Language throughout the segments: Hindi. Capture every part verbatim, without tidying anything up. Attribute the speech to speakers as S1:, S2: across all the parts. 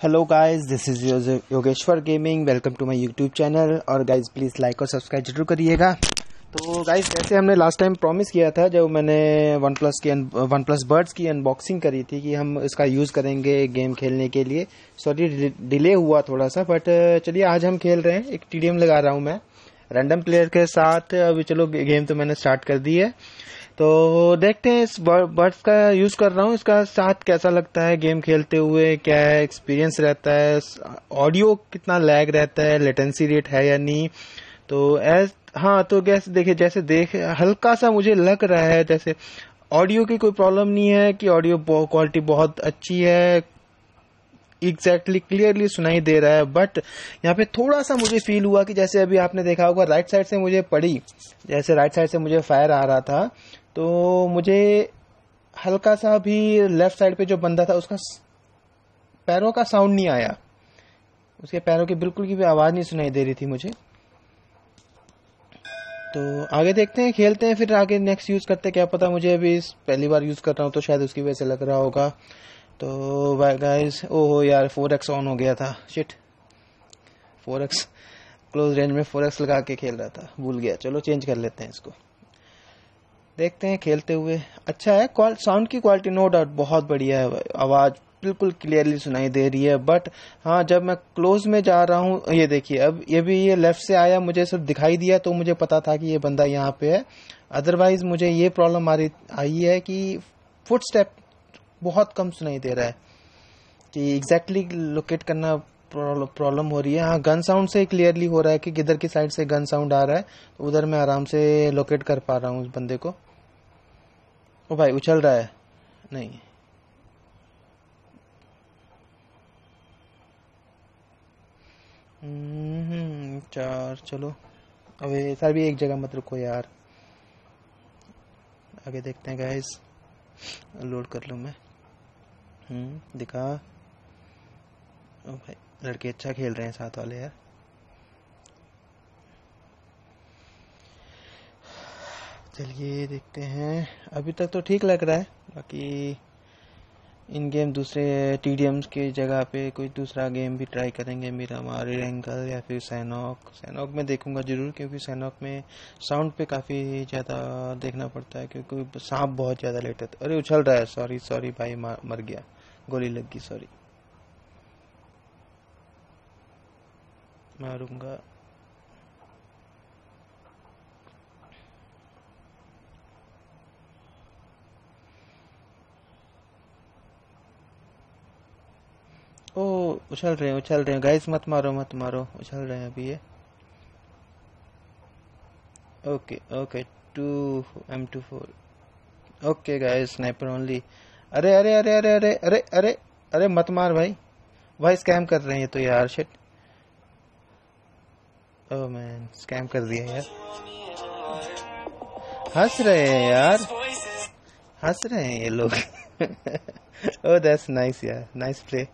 S1: Hello guys, this is Yogeshwar gaming. Welcome to my YouTube channel. और गाइस प्लीज़ लाइक और सब्सक्राइब जरूर करिएगा। तो गाइस, जैसे हमने लास्ट टाइम प्रॉमिस किया था जब मैंने वन प्लस की वन प्लस बर्ड्स की अनबॉक्सिंग करी थी कि हम इसका यूज़ करेंगे गेम खेलने के लिए। सॉरी डिले हुआ थोड़ा सा, बट चलिए आज हम खेल रहे हैं। एक टीडीएम लगा रहा हूँ मैं रैंडम प्लेयर के साथ। अभी चलो गेम तो मैंने स्टार्ट कर दी है, तो देखते हैं इस बर्ड्स का यूज कर रहा हूँ, इसका साथ कैसा लगता है गेम खेलते हुए, क्या एक्सपीरियंस रहता है, ऑडियो कितना लैग रहता है, लेटेंसी रेट है या नहीं। तो एज हाँ, तो गैस देखिए, जैसे देख हल्का सा मुझे लग रहा है जैसे ऑडियो की कोई प्रॉब्लम नहीं है, कि ऑडियो क्वालिटी बहुत अच्छी है, एग्जैक्टली क्लियरली सुनाई दे रहा है। बट यहाँ पे थोड़ा सा मुझे फील हुआ कि जैसे अभी आपने देखा होगा राइट साइड से मुझे पड़ी, जैसे राइट साइड से मुझे फायर आ रहा था, तो मुझे हल्का सा भी लेफ्ट साइड पे जो बंदा था उसका पैरों का साउंड नहीं आया, उसके पैरों की बिल्कुल की भी आवाज नहीं सुनाई दे रही थी मुझे। तो आगे देखते हैं, खेलते हैं, फिर आगे नेक्स्ट यूज करते हैं। क्या पता, मुझे अभी पहली बार यूज कर रहा हूँ तो शायद उसकी वजह से लग रहा होगा। तो गाइस, ओहो यार, फोर एक्स ऑन हो गया था, shit. Four x close range में फोर एक्स लगा के खेल रहा था, भूल गया। चलो चेंज कर लेते हैं इसको, देखते हैं खेलते हुए। अच्छा है, साउंड की क्वालिटी नो डाउट बहुत बढ़िया है, आवाज बिल्कुल क्लियरली सुनाई दे रही है। बट हाँ, जब मैं क्लोज में जा रहा हूँ, ये देखिए, अब ये भी ये लेफ्ट से आया, मुझे सिर्फ दिखाई दिया तो मुझे पता था कि ये बंदा यहाँ पे है। अदरवाइज मुझे ये प्रॉब्लम आ रही आई है कि फुट स्टेप बहुत कम सुनाई दे रहा है, कि एग्जैक्टली लोकेट करना प्रॉब्लम हो रही है। हाँ, गन साउंड से क्लियरली हो रहा है कि किधर की साइड से गन साउंड आ रहा है, तो उधर मैं आराम से लोकेट कर पा रहा हूँ उस बंदे को। ओ भाई, उछल रहा है, नहीं हम्म चार। चलो अब ऐसा भी एक जगह मत रुको यार, आगे देखते हैं गाइस। लोड कर लूँ मैं। हम्म दिखा। ओ भाई, लड़के अच्छा खेल रहे हैं साथ वाले यार। चलिए देखते हैं, अभी तक तो ठीक लग रहा है। बाकी इन गेम दूसरे टीडीएम्स की जगह पे कोई दूसरा गेम भी ट्राई करेंगे, मेरा हमारे एंगल या फिर सैनॉक। सैनॉक में देखूंगा जरूर, क्योंकि सैनॉक में साउंड पे काफ़ी ज़्यादा देखना पड़ता है, क्योंकि सांप बहुत ज़्यादा लेट है। अरे उछल रहा है, सॉरी सॉरी भाई, मर गया, गोली लग गई, सॉरी। मारूंगा। ओ, उछल रहे हैं उछल रहे हैं गाइस, मत मारो मत मारो, उछल रहे हैं अभी ये। Okay okay, two M two four. Okay guys, sniper only. अरे अरे अरे अरे अरे अरे अरे अरे, मत मार भाई, भाई स्कैम कर रहे हैं ये तो यार, शिट। ओह मैन, स्कैम कर दिया यार। हंस रहे हैं यार, हंस रहे हैं ये लोग। ओह दैट्स नाइस यार, नाइस प्ले।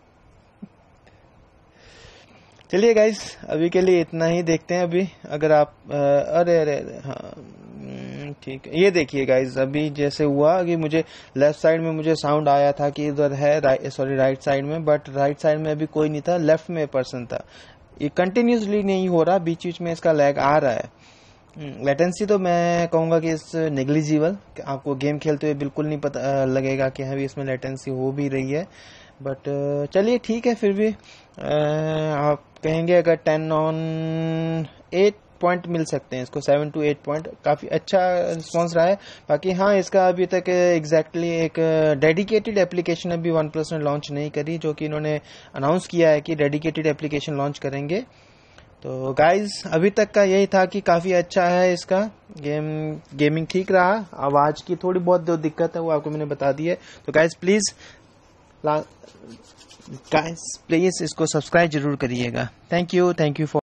S1: चलिए गाइस, अभी के लिए इतना ही, देखते हैं अभी। अगर आप आ, अरे अरे अरे हाँ, ठीक है। ये देखिए गाइस, अभी जैसे हुआ कि मुझे लेफ्ट साइड में मुझे साउंड आया था कि इधर है, राइट सॉरी राइट साइड में, बट राइट साइड में अभी कोई नहीं था, लेफ्ट में पर्सन था। ये कंटिन्यूसली नहीं हो रहा, बीच बीच में इसका लैग आ रहा है। लेटेंसी तो मैं कहूंगा कि इस नेग्लिजिबल, आपको गेम खेलते हुए बिल्कुल नहीं पता लगेगा कि हाँ भी इसमें लेटेंसी हो भी रही है। बट चलिए ठीक है, फिर भी आप कहेंगे अगर टेन ऑन एट पॉइंट मिल सकते हैं इसको, सेवन टू एट पॉइंट, काफ़ी अच्छा रिस्पॉन्स रहा है। बाकी हाँ, इसका अभी तक एग्जैक्टली एक डेडिकेटेड एप्लीकेशन अभी वन प्लस ने लॉन्च नहीं करी, जो कि इन्होंने अनाउंस किया है कि डेडिकेटेड एप्लीकेशन लॉन्च करेंगे। तो गाइज, अभी तक का यही था कि काफ़ी अच्छा है इसका गेम, गेमिंग ठीक रहा। आवाज़ की थोड़ी बहुत जो दिक्कत है वो आपको मैंने बता दी है। तो गाइज प्लीज़ गाइस प्लीज इसको सब्सक्राइब जरूर करिएगा। Thank you thank you for